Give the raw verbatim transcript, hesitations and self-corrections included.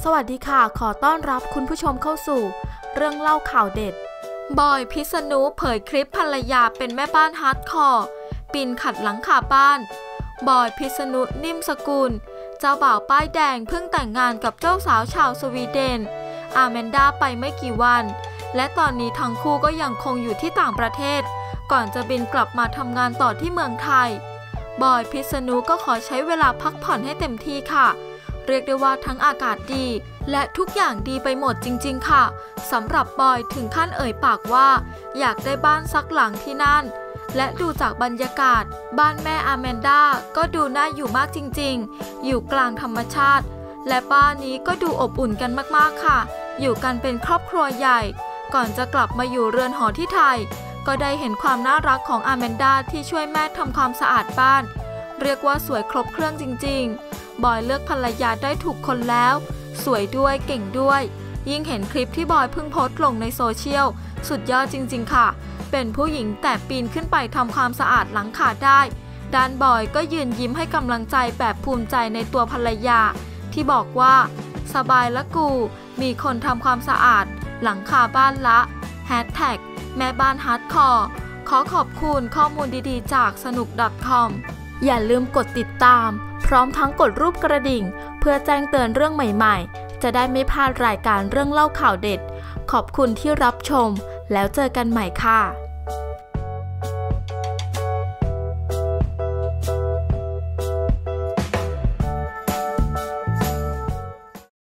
สวัสดีค่ะขอต้อนรับคุณผู้ชมเข้าสู่เรื่องเล่าข่าวเด็ดบอยพิษณุเผยคลิปภรรยาเป็นแม่บ้านฮาร์ดคอร์ปีนขัดหลังคาบ้านบอยพิษณุนิ่มสกุลเจ้าบ่าวป้ายแดงเพิ่งแต่งงานกับเจ้าสาวชาวสวีเดนอาแมนดาไปไม่กี่วันและตอนนี้ทั้งคู่ก็ยังคงอยู่ที่ต่างประเทศก่อนจะบินกลับมาทำงานต่อที่เมืองไทยบอยพิษณุก็ขอใช้เวลาพักผ่อนให้เต็มที่ค่ะเรียกได้ว่าทั้งอากาศดีและทุกอย่างดีไปหมดจริงๆค่ะสำหรับบอยถึงขั้นเอ่ยปากว่าอยากได้บ้านสักหลังที่นั่นและดูจากบรรยากาศบ้านแม่อาแมนดาก็ดูน่าอยู่มากจริงๆอยู่กลางธรรมชาติและบ้านนี้ก็ดูอบอุ่นกันมากๆค่ะอยู่กันเป็นครอบครัวใหญ่ก่อนจะกลับมาอยู่เรือนหอที่ไทยก็ได้เห็นความน่ารักของอาแมนดาที่ช่วยแม่ทำความสะอาดบ้านเรียกว่าสวยครบเครื่องจริงๆบอยเลือกภรรยาได้ถูกคนแล้วสวยด้วยเก่งด้วยยิ่งเห็นคลิปที่บอยเพิ่งโพสต์ลงในโซเชียลสุดยอดจริงๆค่ะเป็นผู้หญิงแต่ปีนขึ้นไปทำความสะอาดหลังคาได้ด้านบอยก็ยืนยิ้มให้กำลังใจแบบภูมิใจในตัวภรรยาที่บอกว่าสบายละกูมีคนทำความสะอาดหลังคาบ้านละแฮชแท็กแม่บ้านฮาร์ดคอร์ขอขอบคุณข้อมูลดีๆจากสนุก .com อย่าลืมกดติดตามพร้อมทั้งกดรูปกระดิ่งเพื่อแจ้งเตือนเรื่องใหม่ๆจะได้ไม่พลาดรายการเรื่องเล่าข่าวเด็ดขอบคุณที่รับชมแล้วเจอกันใหม่ค่ะ